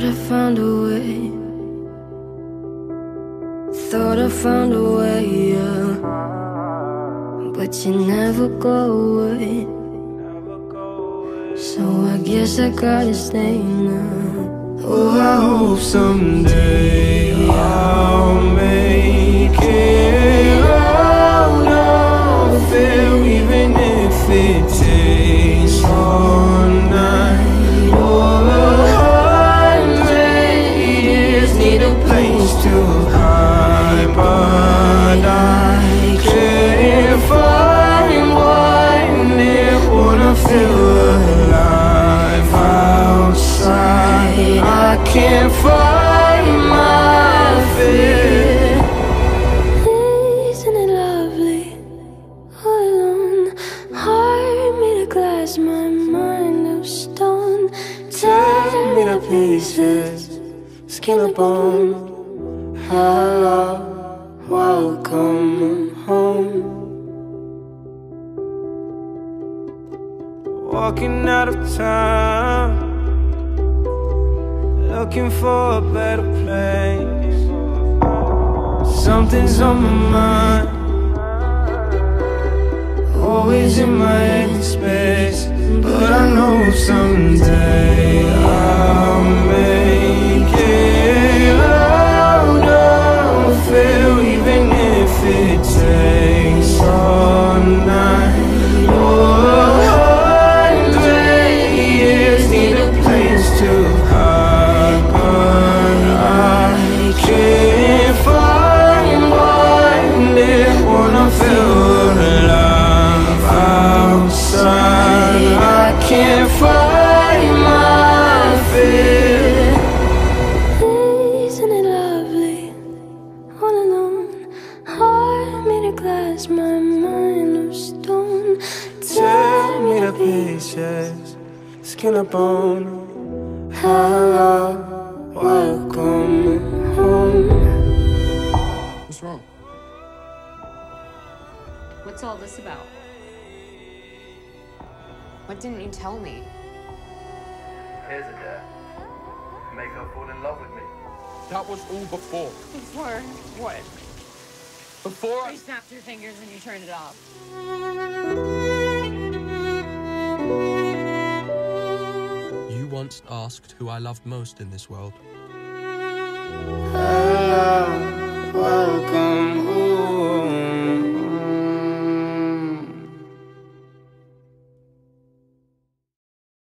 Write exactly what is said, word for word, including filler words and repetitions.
I found a way. Thought I found a way, yeah. But you never go away. So I guess I gotta stay now. Oh, I hope someday I'll make it out of it, even if it takes all night or a hundred years. Need a place to hide, but I can't find one there. Wanna feel alive outside. I can't find my fear. Isn't it lovely? All alone, heart made of glass, my mind of stone. Tear me to pieces, skin and bone. Hello, welcome home. Walking out of town, looking for a better place. Something's on my mind, always in my head space. But I know someday I'll make it out of it, even if it takes all night or a hundred years. Need a place to hide, but I can't find one there. Wanna feel alive outside. I can't find my fear. Isn't it lovely? All alone, heart made of glass, my mind of stone. Tear me to pieces, skin and bone. Hello, welcome home. What's wrong? What's all this about? What didn't you tell me? Here's a dare. Make her fall in love with me. That was all before. Before what? Before I... You snapped your fingers and you turned it off. You once asked who I loved most in this world. I